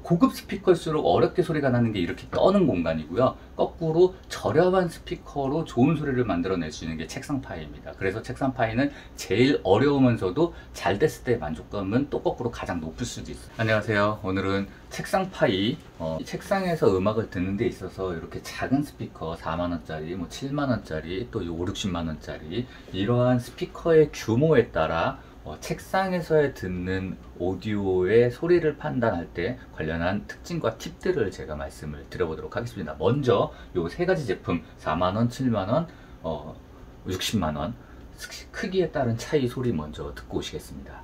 고급 스피커일수록 어렵게 소리가 나는 게 이렇게 떠는 공간이고요. 거꾸로 저렴한 스피커로 좋은 소리를 만들어낼 수 있는 게 책상파이입니다. 그래서 책상파이는 제일 어려우면서도 잘 됐을 때 만족감은 또 거꾸로 가장 높을 수도 있어요. 안녕하세요. 오늘은 책상파이, 책상에서 음악을 듣는 데 있어서 이렇게 작은 스피커 4만원짜리, 뭐 7만원짜리, 또 5, 60만원짜리 이러한 스피커의 규모에 따라 책상에서 듣는 오디오의 소리를 판단할 때 관련한 특징과 팁들을 제가 말씀을 드려보도록 하겠습니다. 먼저 요 세 가지 제품 4만원, 7만원, 60만원 크기에 따른 차이 소리 먼저 듣고 오시겠습니다.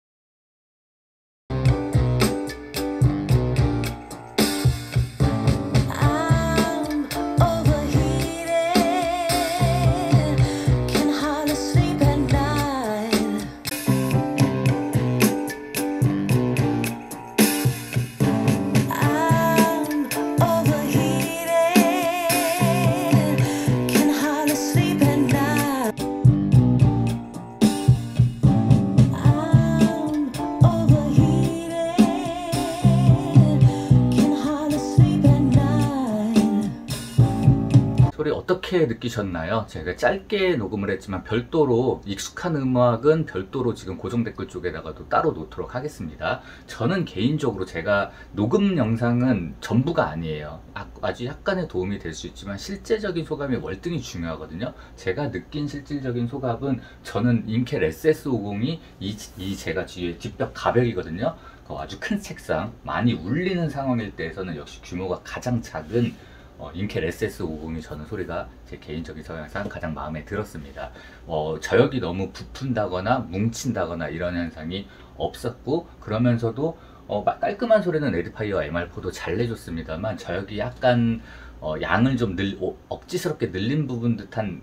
소리 어떻게 느끼셨나요? 제가 짧게 녹음을 했지만 별도로 익숙한 음악은 별도로 지금 고정 댓글 쪽에다가도 따로 놓도록 하겠습니다. 저는 개인적으로 제가 녹음 영상은 전부가 아니에요. 아주 약간의 도움이 될 수 있지만 실제적인 소감이 월등히 중요하거든요. 제가 느낀 실질적인 소감은 저는 인켈 SS50이 이 제가 뒤에 뒷벽 가벽이거든요. 아주 큰 책상, 많이 울리는 상황일 때에서는 역시 규모가 가장 작은 인켈 SS50이 저는 소리가 제 개인적인 성향상 가장 마음에 들었습니다. 저역이 너무 부푼다거나 뭉친다거나 이런 현상이 없었고, 그러면서도 깔끔한 소리는 에듀파이어 MR4도 잘 내줬습니다만 저역이 약간 양을 좀 억지스럽게 늘린 부분 듯한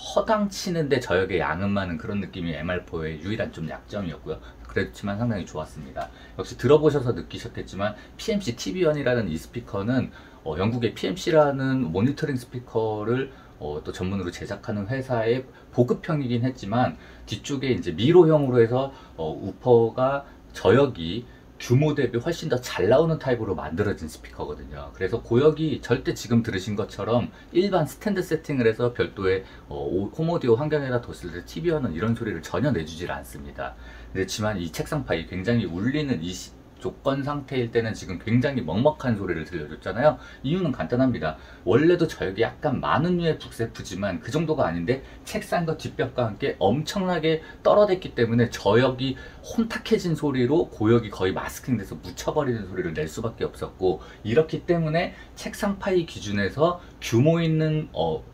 허당치는데 저역의 양은 많은 그런 느낌이 MR4의 유일한 좀 약점이었고요. 그렇지만 상당히 좋았습니다. 역시 들어보셔서 느끼셨겠지만 PMC TV1이라는 이 스피커는 영국의 PMC라는 모니터링 스피커를 또 전문으로 제작하는 회사의 보급형이긴 했지만 뒤쪽에 이제 미로형으로 해서 우퍼가 저역이 규모 대비 훨씬 더 잘 나오는 타입으로 만들어진 스피커거든요. 그래서 고역이 절대 지금 들으신 것처럼 일반 스탠드 세팅을 해서 별도의 홈오디오 환경에다 뒀을 때 TV와는 이런 소리를 전혀 내주질 않습니다. 그렇지만 이 책상파이 굉장히 울리는 이 조건 상태일 때는 지금 굉장히 먹먹한 소리를 들려줬잖아요. 이유는 간단합니다. 원래도 저역이 약간 많은 류의 북세프지만 그 정도가 아닌데 책상과 뒷벽과 함께 엄청나게 떨어댔기 때문에 저역이 혼탁해진 소리로 고역이 거의 마스킹돼서 묻혀버리는 소리를 낼 수밖에 없었고, 이렇기 때문에 책상 파이 기준에서 규모 있는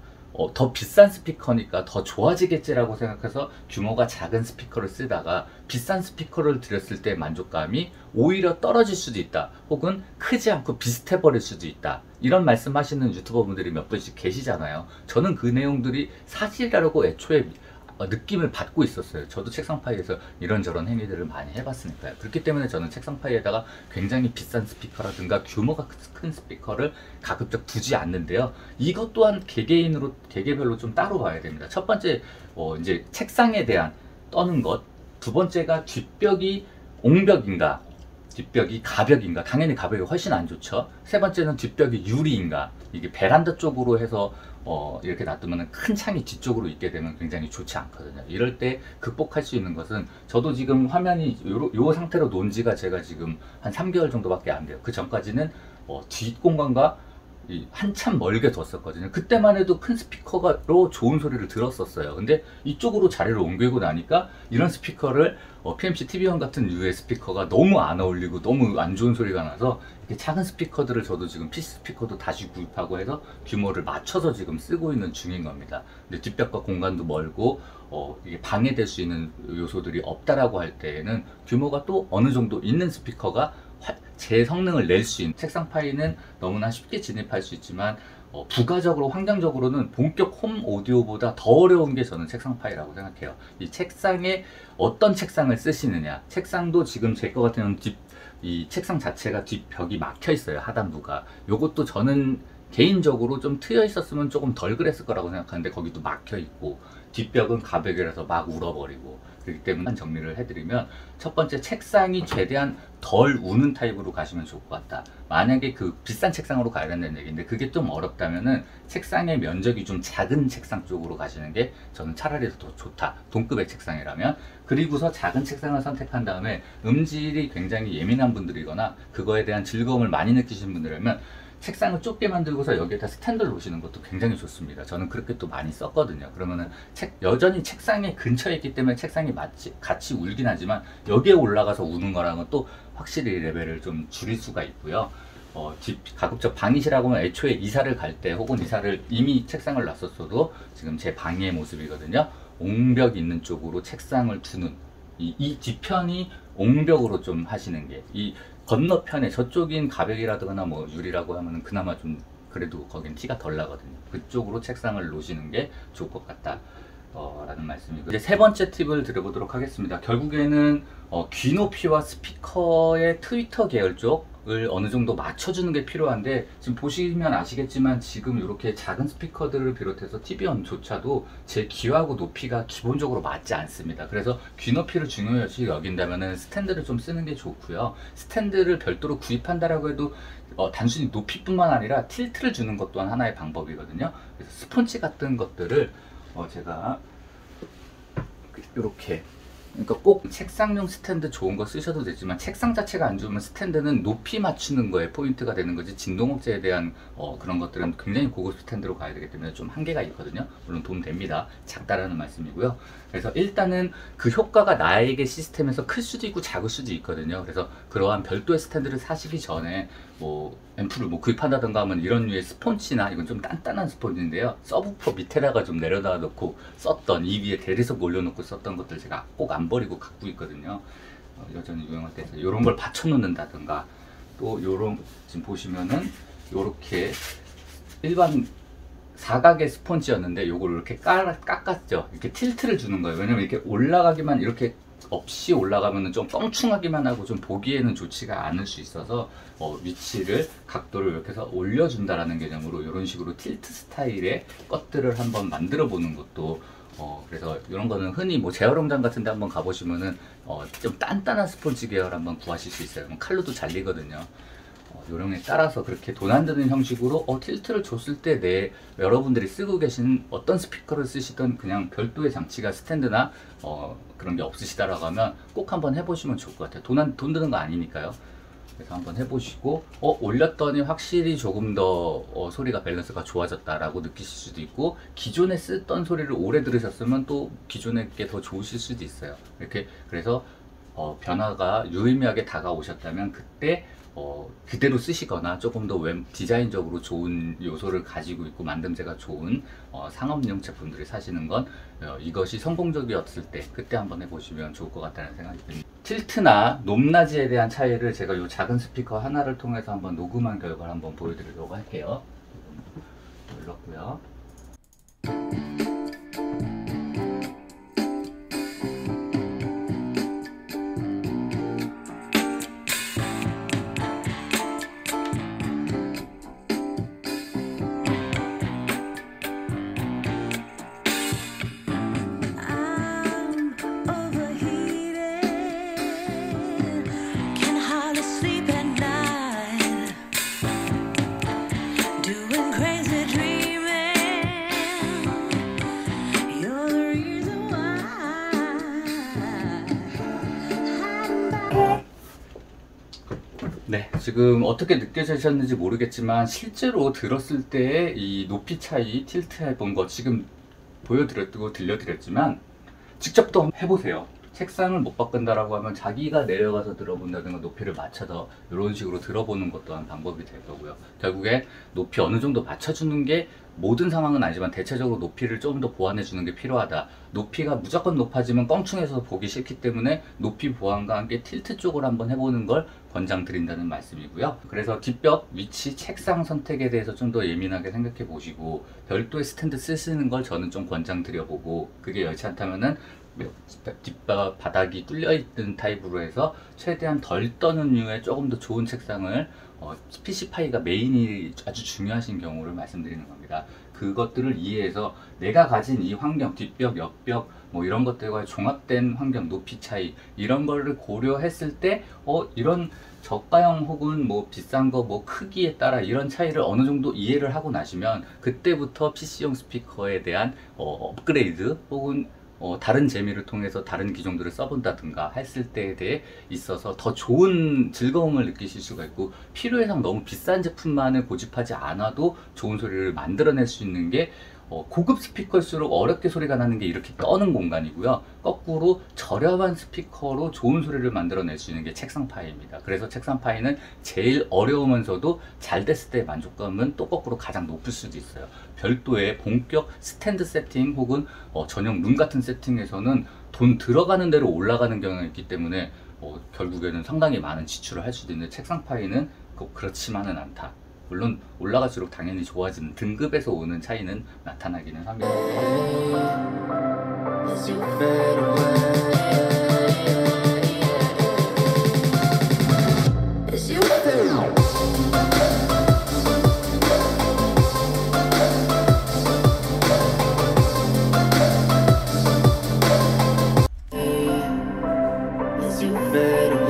더 비싼 스피커니까 더 좋아지겠지라고 생각해서 규모가 작은 스피커를 쓰다가 비싼 스피커를 들였을 때 만족감이 오히려 떨어질 수도 있다, 혹은 크지 않고 비슷해 버릴 수도 있다, 이런 말씀 하시는 유튜버 분들이 몇 분씩 계시잖아요. 저는 그 내용들이 사실이라고 애초에 느낌을 받고 있었어요. 저도 책상파이에서 이런저런 행위들을 많이 해봤으니까요. 그렇기 때문에 저는 책상파이에다가 굉장히 비싼 스피커라든가 규모가 큰 스피커를 가급적 두지 않는데요. 이것 또한 개개별로 좀 따로 봐야 됩니다. 첫 번째, 이제 책상에 대한 떠는 것. 두 번째가 뒷벽이 옹벽인가, 뒷벽이 가벽인가. 당연히 가벽이 훨씬 안 좋죠. 세 번째는 뒷벽이 유리인가. 이게 베란다 쪽으로 해서 이렇게 놔두면 큰 창이 뒤쪽으로 있게 되면 굉장히 좋지 않거든요. 이럴 때 극복할 수 있는 것은, 저도 지금 화면이 요 상태로 논 지가 제가 지금 한 3개월 정도밖에 안 돼요. 그 전까지는 뒷공간과 한참 멀게 뒀었거든요. 그때만 해도 큰 스피커로 좋은 소리를 들었었어요. 근데 이쪽으로 자리를 옮기고 나니까 이런 스피커를 PMC TV1 같은 류의 스피커가 너무 안 어울리고 너무 안 좋은 소리가 나서 이렇게 작은 스피커들을 저도 지금 PC 스피커도 다시 구입하고 해서 규모를 맞춰서 지금 쓰고 있는 중인 겁니다. 근데 뒷벽과 공간도 멀고 이게 방해될 수 있는 요소들이 없다라고 할 때에는 규모가 또 어느 정도 있는 스피커가 제 성능을 낼 수 있는, 책상파이는 너무나 쉽게 진입할 수 있지만 부가적으로 환경적으로는 본격 홈 오디오보다 더 어려운 게 저는 책상파이라고 생각해요. 이 책상에 어떤 책상을 쓰시느냐, 책상도 지금 제 거 같은 경우는 이 책상 자체가 뒷벽이 막혀 있어요. 하단부가. 요것도 저는 개인적으로 좀 트여 있었으면 조금 덜 그랬을 거라고 생각하는데 거기도 막혀 있고, 뒷벽은 가벽이라서 막 울어버리고. 그렇기 때문에 정리를 해드리면, 첫 번째, 책상이 최대한 덜 우는 타입으로 가시면 좋을 것 같다. 만약에 그 비싼 책상으로 가야 된다는 얘기인데 그게 좀 어렵다면은 책상의 면적이 좀 작은 책상 쪽으로 가시는 게 저는 차라리 더 좋다, 동급의 책상이라면. 그리고서 작은 책상을 선택한 다음에 음질이 굉장히 예민한 분들이거나 그거에 대한 즐거움을 많이 느끼시는 분들이라면 책상을 좁게 만들고서 여기에다 스탠드를 놓으시는 것도 굉장히 좋습니다. 저는 그렇게 또 많이 썼거든요. 그러면은 여전히 책상에 근처에 있기 때문에 책상이 같이 울긴 하지만 여기에 올라가서 우는 거랑은 또 확실히 레벨을 좀 줄일 수가 있고요. 가급적 방이시라고 하면 애초에 이사를 갈 때 혹은 이사를 이미 책상을 놨었어도 지금 제 방의 모습이거든요. 옹벽 있는 쪽으로 책상을 두는 이 뒤편이 옹벽으로 좀 하시는 게, 이 건너편에 저쪽인 가벽이라거나 뭐 유리라고 하면은 그나마 좀 그래도 거긴 티가 덜 나거든요. 그쪽으로 책상을 놓으시는 게 좋을 것 같다 라는 말씀이고, 이제 세 번째 팁을 드려보도록 하겠습니다. 결국에는 귀 높이와 스피커의 트위터 계열 쪽을 어느 정도 맞춰주는 게 필요한데, 지금 보시면 아시겠지만 지금 이렇게 작은 스피커들을 비롯해서 TV언조차도 제 귀하고 높이가 기본적으로 맞지 않습니다. 그래서 귀 높이를 중요시 여긴다면 스탠드를 좀 쓰는 게 좋고요. 스탠드를 별도로 구입한다라고 해도 단순히 높이뿐만 아니라 틸트를 주는 것 또한 하나의 방법이거든요. 그래서 스펀지 같은 것들을 제가 이렇게, 그러니까 꼭 책상용 스탠드 좋은 거 쓰셔도 되지만 책상 자체가 안 좋으면 스탠드는 높이 맞추는 거에 포인트가 되는 거지, 진동업체에 대한 그런 것들은 굉장히 고급 스탠드로 가야 되기 때문에 좀 한계가 있거든요. 물론 도움 됩니다. 작다라는 말씀이고요. 그래서 일단은 그 효과가 나에게 시스템에서 클 수도 있고 작을 수도 있거든요. 그래서 그러한 별도의 스탠드를 사시기 전에 앰프를 구입한다던가 하면 이런 류의 스폰지나, 이건 좀 단단한 스폰지인데요, 서브우퍼 밑에다가 좀 내려다 놓고 썼던, 이 위에 대리석 올려놓고 썼던 것들 제가 꼭 안 버리고 갖고 있거든요. 여전히 유용할 때 이런 걸 받쳐 놓는다던가, 또 요런, 지금 보시면은 요렇게 일반 사각의 스폰지였는데 요걸 이렇게 깎았죠. 이렇게 틸트를 주는 거예요. 왜냐면 이렇게 올라가기만, 이렇게 없이 올라가면은 좀 뻥충하기만 하고 좀 보기에는 좋지가 않을 수 있어서 위치를, 각도를 이렇게 해서 올려준다라는 개념으로 이런 식으로 틸트 스타일의 것들을 한번 만들어 보는 것도, 그래서 이런 거는 흔히 재활용장 같은 데 한번 가보시면은 좀 단단한 스폰지 계열 한번 구하실 수 있어요. 칼로도 잘리거든요. 요령에 따라서 그렇게 돈 안 드는 형식으로 틸트를 줬을 때 여러분들이 쓰고 계신 어떤 스피커를 쓰시던 그냥 별도의 장치가 스탠드나 그런 게 없으시다라고 하면 꼭 한번 해보시면 좋을 것 같아요. 돈 드는 거 아니니까요. 그래서 한번 해보시고 올렸더니 확실히 조금 더 소리가 밸런스가 좋아졌다라고 느끼실 수도 있고, 기존에 쓰던 소리를 오래 들으셨으면 또 기존에 게 더 좋으실 수도 있어요. 이렇게, 그래서 변화가 유의미하게 다가오셨다면 그때 그대로 쓰시거나 조금 더 디자인적으로 좋은 요소를 가지고 있고 만듦새가 좋은 상업용 제품들을 사시는 건 이것이 성공적이었을 때 그때 한번 해보시면 좋을 것 같다는 생각이 듭니다. 틸트나 높낮이에 대한 차이를 제가 이 작은 스피커 하나를 통해서 한번 녹음한 결과를 한번 보여드리도록 할게요. 눌렀고요. 네, 지금 어떻게 느껴지셨는지 모르겠지만 실제로 들었을 때의 이 높이 차이, 틸트 해본 거 지금 보여드렸고 들려드렸지만 직접 또 해보세요. 책상을 못 바꾼다라고 하면 자기가 내려가서 들어본다든가 높이를 맞춰서 이런 식으로 들어보는 것 또한 방법이 될 거고요. 결국에 높이 어느 정도 맞춰주는 게 모든 상황은 아니지만 대체적으로 높이를 좀 더 보완해 주는 게 필요하다. 높이가 무조건 높아지면 껑충해서 보기 싫기 때문에 높이 보완과 함께 틸트 쪽으로 한번 해보는 걸 권장드린다는 말씀이고요. 그래서 뒷벽, 위치, 책상 선택에 대해서 좀 더 예민하게 생각해 보시고 별도의 스탠드 쓰시는 걸 저는 좀 권장드려보고, 그게 여의치 않다면은 뒷바닥이 뚫려 있는 타입으로 해서 최대한 덜 떠는 류의 조금 더 좋은 책상을 PC파이가 메인이 아주 중요하신 경우를 말씀드리는 겁니다. 그것들을 이해해서 내가 가진 이 환경, 뒷벽, 옆벽 뭐 이런 것들과 종합된 환경, 높이 차이 이런 거를 고려했을 때 이런 저가형 혹은 뭐 비싼 거 뭐 크기에 따라 이런 차이를 어느 정도 이해를 하고 나시면 그때부터 PC용 스피커에 대한 업그레이드 혹은 다른 재미를 통해서 다른 기종들을 써본다든가 했을 때에 대해 있어서 더 좋은 즐거움을 느끼실 수가 있고, 필요해서 너무 비싼 제품만을 고집하지 않아도 좋은 소리를 만들어낼 수 있는 게 고급 스피커일수록 어렵게 소리가 나는 게 이렇게 떠는 공간이고요. 거꾸로 저렴한 스피커로 좋은 소리를 만들어낼 수 있는 게 책상파이입니다. 그래서 책상파이는 제일 어려우면서도 잘 됐을 때의 만족감은 또 거꾸로 가장 높을 수도 있어요. 별도의 본격 스탠드 세팅 혹은 전용 룸 같은 세팅에서는 돈 들어가는 대로 올라가는 경향이 있기 때문에 결국에는 상당히 많은 지출을 할 수도 있는 책상파이는 그렇지만은 않다. 물론 올라갈수록 당연히 좋아지는 등급에서 오는 차이는 나타나기는 합니다. fade away.